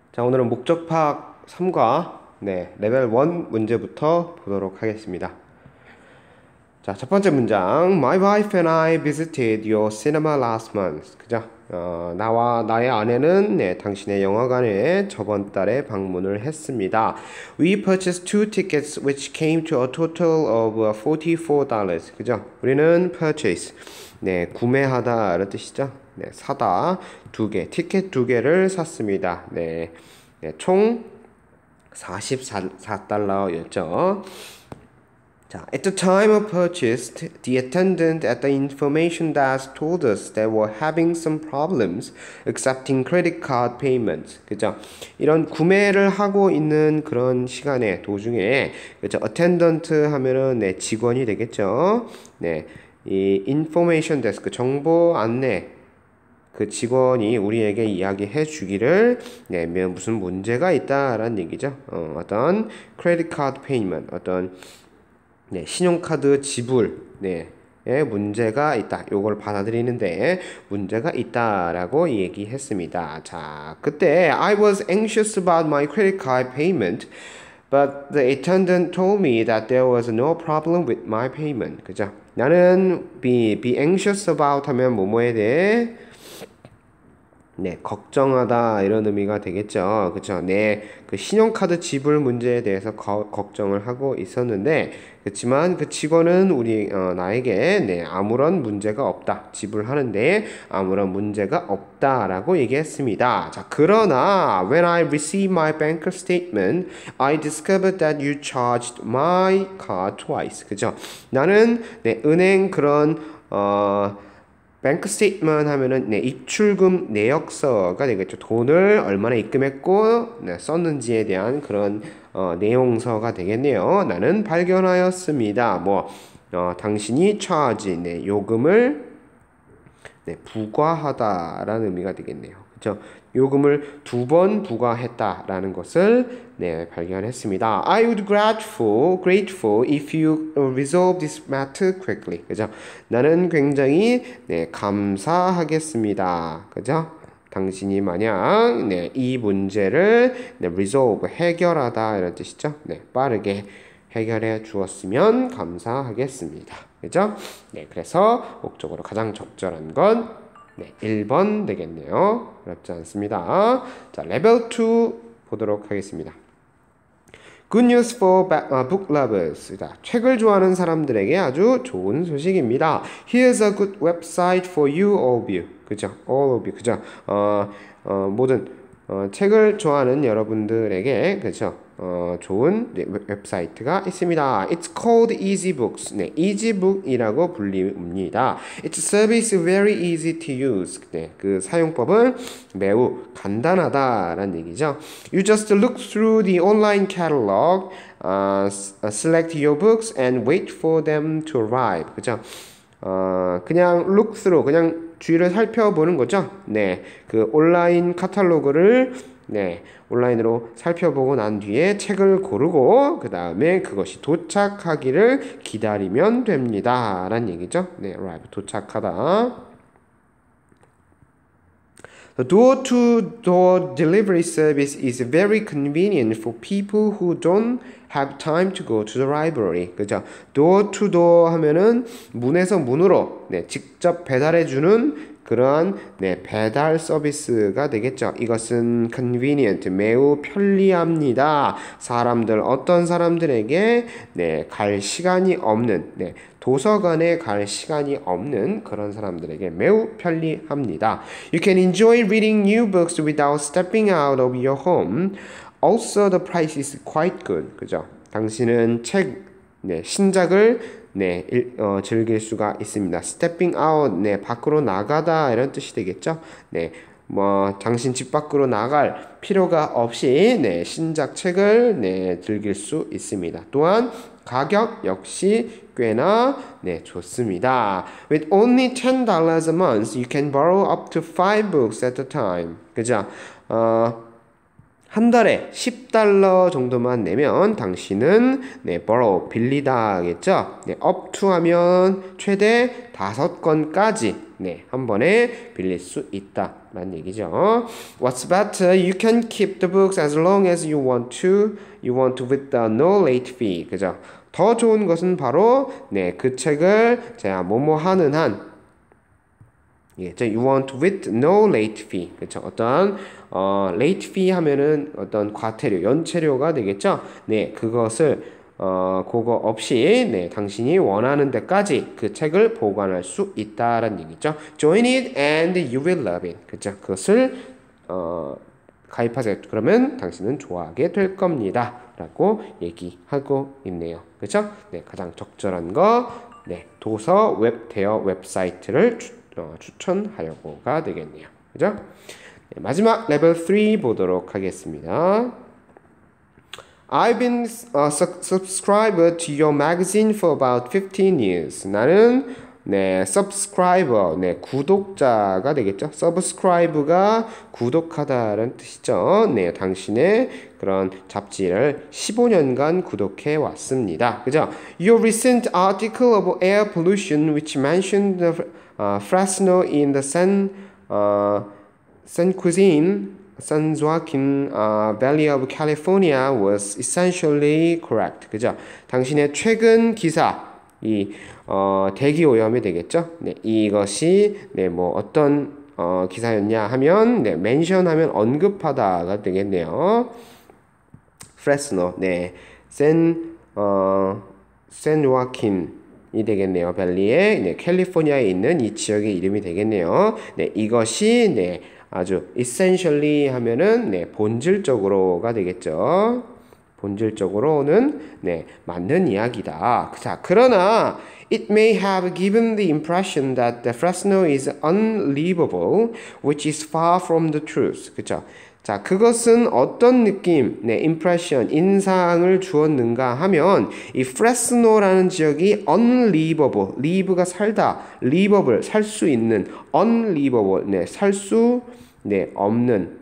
자, 오늘은 목적파악 3과 레벨 1 문제부터 보도록 하겠습니다. 자, 첫 번째 문장. My wife and I visited your cinema last month. 그죠? 나와 나의 아내는 당신의 영화관에 저번 달에 방문을 했습니다. We purchased two tickets which came to a total of $44. 그죠? 우리는 purchase. 구매하다 이런 뜻이죠. 사다 티켓 두 개를 샀습니다. 총 44달러였죠. 자, at the time of purchase, the attendant at the information desk told us they were having some problems accepting credit card payments. 그죠? 이런 구매를 하고 있는 그런 시간에 도중에 그죠? attendant 하면은 직원이 되겠죠. 이 information desk 정보 안내 그 직원이 우리에게 이야기해 주기를 무슨 문제가 있다라는 얘기죠. 어떤 credit card payment, 어떤 신용카드 지불 에 문제가 있다. 요걸 받아들이는데 문제가 있다라고 얘기했습니다. 자, 그때 I was anxious about my credit card payment, but the attendant told me that there was no problem with my payment. 그죠? 나는 be anxious about 하면 뭐뭐에 대해 걱정하다 이런 의미가 되겠죠. 그쵸? 그 신용카드 지불 문제에 대해서 걱정을 하고 있었는데, 그렇지만 그 직원은 나에게 아무런 문제가 없다. 지불하는데 아무런 문제가 없다라고 얘기했습니다. 자, 그러나 when I received my bank statement, I discovered that you charged my card twice. 그죠? 나는 은행 그런 뱅크 스테이트먼트 하면은 입출금 내역서가 되겠죠. 돈을 얼마나 입금했고 썼는지에 대한 그런 내용서가 되겠네요. 나는 발견하였습니다. 당신이 charge 요금을 부과하다라는 의미가 되겠네요. 그렇죠? 요금을 2번 부과했다라는 것을 발견했습니다. I would grateful if you resolve this matter quickly. 그죠? 나는 굉장히 감사하겠습니다. 그죠? 당신이 만약 이 문제를 resolve 해결하다 이런 뜻이죠. 빠르게 해결해 주었으면 감사하겠습니다. 그죠? 그래서 목적으로 가장 적절한 건 1번 되겠네요. 어렵지 않습니다. 자, 레벨 2 보도록 하겠습니다. Good news for book lovers. 자, 책을 좋아하는 사람들에게 아주 좋은 소식입니다. Here's a good website for you, all of you. 그죠? All of you. 그죠? 모든 책을 좋아하는 여러분들에게 그죠? 좋은 웹사이트가 있습니다. It's called EasyBooks. EasyBook이라고 불립니다. Its service is very easy to use. 그 사용법은 매우 간단하다라는 얘기죠. You just look through the online catalog, select your books, and wait for them to arrive. 그죠? 그냥 look through, 그냥 주위를 살펴보는 거죠. 그 온라인 카탈로그를 온라인으로 살펴보고 난 뒤에 책을 고르고 그 다음에 그것이 도착하기를 기다리면 됩니다. 라는 얘기죠. arrive, 도착하다. The door-to-door delivery service is very convenient for people who don't have time to go to the library. 그죠? door-to-door 하면은 문에서 문으로 직접 배달해주는 그러한 배달 서비스가 되겠죠. 이것은 convenient, 매우 편리합니다. 어떤 사람들에게 갈 시간이 없는 도서관에 갈 시간이 없는 그런 사람들에게 매우 편리합니다. You can enjoy reading new books without stepping out of your home. Also, the price is quite good. 그죠? 당신은 신작을 즐길 수가 있습니다. Stepping out, 밖으로 나가다 이런 뜻이 되겠죠. 당신 집 밖으로 나갈 필요가 없이 신작 책을 즐길 수 있습니다. 또한 가격 역시 꽤나 좋습니다. With only $10 a month, you can borrow up to 5 books at a time. 그죠? 한 달에 $10 정도만 내면 당신은 borrow 빌리다겠죠. up to 하면 최대 5건까지 한 번에 빌릴 수 있다라는 얘기죠. What's better? You can keep the books as long as you want to. You want with the no late fee. 그죠? 더 좋은 것은 바로 그 책을 제가 뭐뭐 하는 한 You want with no late fee. 그렇죠? 어떤 late fee 하면은 어떤 과태료, 연체료가 되겠죠? 그것을 그거 없이 당신이 원하는 데까지 그 책을 보관할 수 있다라는 얘기죠. Join it and you will love it. 그렇죠? 그것을 가입하세요. 그러면 당신은 좋아하게 될 겁니다.라고 얘기하고 있네요. 그렇죠? 가장 적절한 거 도서 대여 웹사이트를 추천하려고가 되겠네요. 그죠? 마지막 레벨 3 보도록 하겠습니다. I've been a subscriber to your magazine for about 15 years. 나는 subscriber, 구독자가 되겠죠. subscribe가 구독하다라는 뜻이죠. 당신의 그런 잡지를 15년간 구독해 왔습니다. 그죠? Your recent article of air pollution, which mentioned the Fresno in the San Joaquin Valley of California was essentially correct. 그죠? 당신의 최근 기사, 대기 오염이 되겠죠? 이것이 뭐 어떤 기사였냐 하면 mention하면 언급하다가 되겠네요. Fresno, San Joaquin 이 되겠네요. 밸리의 캘리포니아에 있는 이 지역의 이름이 되겠네요. 이것이 아주 essentially 하면은 본질적으로가 되겠죠. 본질적으로는 맞는 이야기다. 자, 그러나 it may have given the impression that the Fresno is unlivable, which is far from the truth. 그렇죠? 자, 그것은 어떤 느낌, impression, 인상을 주었는가 하면 이 프레스노라는 지역이 unlivable, live가 살다, livable, 살 수 있는, unlivable, 살 수 없는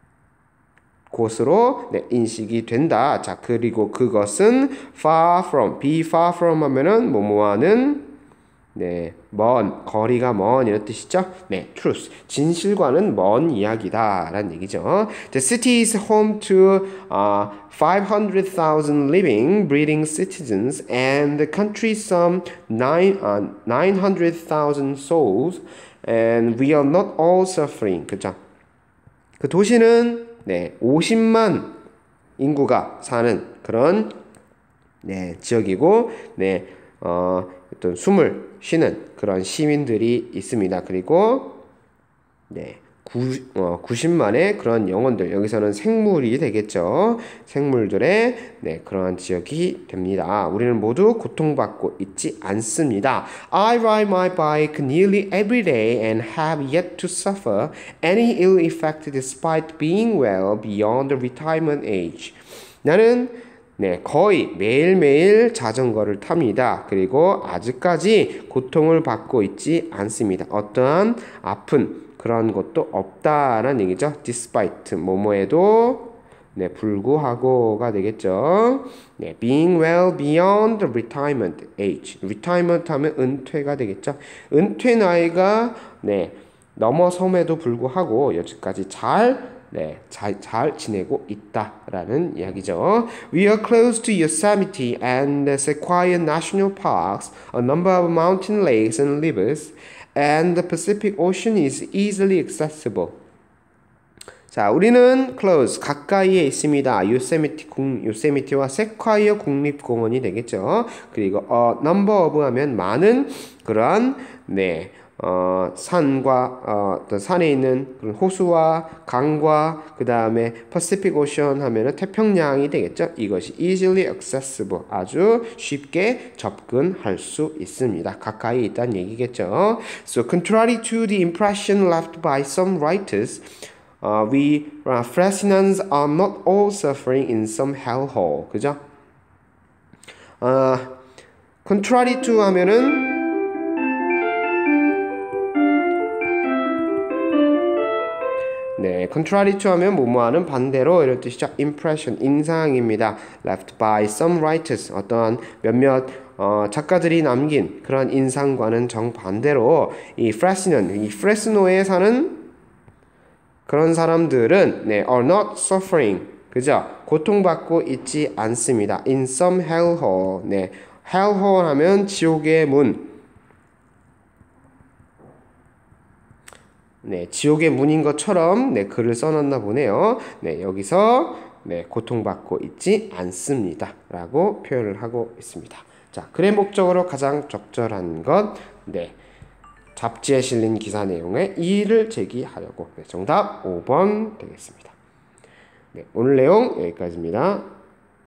곳으로 인식이 된다. 자, 그리고 그것은 far from, be far from 하면은 뭐뭐하는 먼, 거리가 먼 이런 뜻이죠. truth, 진실과는 먼 이야기다라는 얘기죠. The city is home to 500,000 living, breathing citizens, and the country some 900,000 souls, and we are not all suffering. 그죠? 그 도시는 50만 인구가 사는 그런 지역이고, 어떤 숨을 쉬는 그런 시민들이 있습니다. 그리고 90만의 그런 영혼들, 여기서는 생물이 되겠죠. 생물들의 그러한 지역이 됩니다. 우리는 모두 고통받고 있지 않습니다. I ride my bike nearly every day and have yet to suffer any ill effect despite being well beyond the retirement age. 나는 거의 매일매일 자전거를 탑니다. 그리고 아직까지 고통을 받고 있지 않습니다. 어떠한 아픈 그런 것도 없다라는 얘기죠. despite 뭐뭐에도 불구하고가 되겠죠. being well beyond the retirement age. retirement 하면 은퇴가 되겠죠. 은퇴 나이가 넘어섬에도 불구하고 여기까지 잘 지내고 있다라는 이야기죠. We are close to Yosemite and Sequoia National Parks, a number of mountain lakes and rivers, and the Pacific Ocean is easily accessible. 자, 우리는 close, 가까이에 있습니다. 요세미티와 세콰이어 국립공원이 되겠죠. 그리고 number of 하면 많은 그러한 산과 어떤 산에 있는 그런 호수와 강과 그 다음에 Pacific Ocean 하면은 태평양이 되겠죠. 이것이 easily accessible, 아주 쉽게 접근할 수 있습니다. 가까이 있다는 얘기겠죠. So contrary to the impression left by some writers, we Fresnans are not all suffering in some hellhole. 그죠? contrary to 하면은 contrary to 하면 뭐뭐하는 반대로 이런 뜻이죠. impression, 인상입니다. left by some writers, 어떠한 몇몇 작가들이 남긴 그런 인상과는 정반대로 이 프레스노에 사는 그런 사람들은 네, are not suffering, 그죠? 고통받고 있지 않습니다. in some hellhole, 네, hellhole 하면 지옥의 문, 네, 지옥의 문인 것처럼 네, 글을 써놨나 보네요. 네, 여기서 네, 고통받고 있지 않습니다. 라고 표현을 하고 있습니다. 자, 글의 목적으로 가장 적절한 것, 네, 잡지에 실린 기사 내용에 이의를 제기하려고. 네, 정답 5번 되겠습니다. 네, 오늘 내용 여기까지입니다.